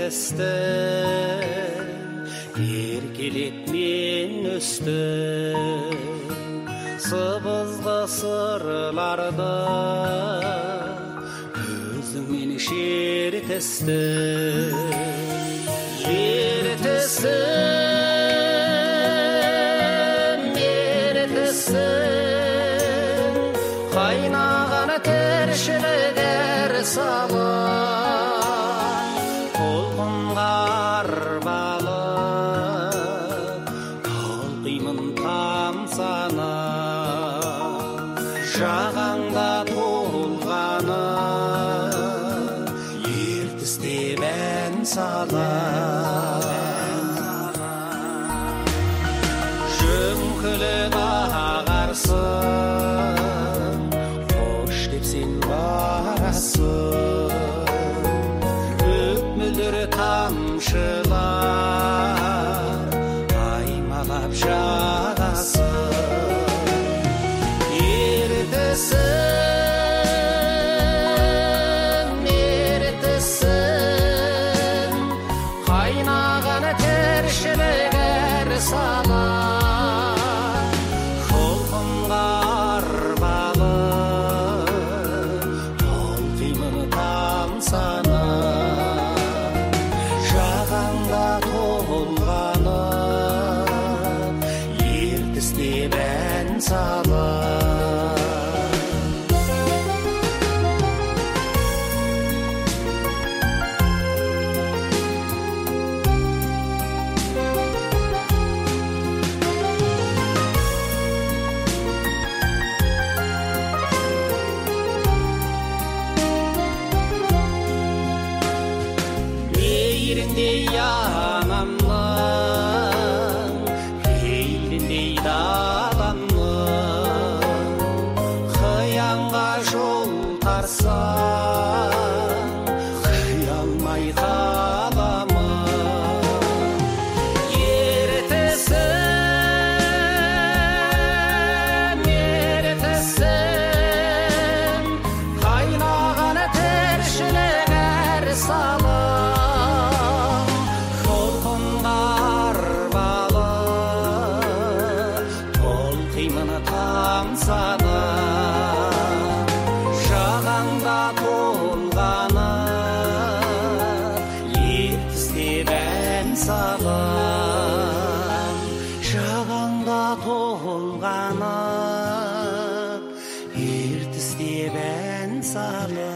ертістім, еркелет мен өстім, сыбызғы сырларды өзіңмен шертістім, қайнаған тіршілік әр салып, толқынға арбалып, толқимын тамсанып, жағаңда толғанып, ертістеп ән салып. Жөңкілік ағарсың, қош деп сен барасың, өп-мөлдір тамшылар аймалап жағасың. Ертісің, қайнаған тіршілік әр салып, толқынға арбалып, толқимын тамсанып, жағаңда толғанып, ертістеп ән салып. Мейіріндей анамның, пейіліндей даламның, қиянға жол тарсаң, қиялмай қаламын. Ертісің, қайнаған тіршілік әр салып, толқынға арбалып, толқимын тамсанып, жағаңда толғанып, ертістеп ән салып. Жағаңда толғанып, ертістеп ән салып.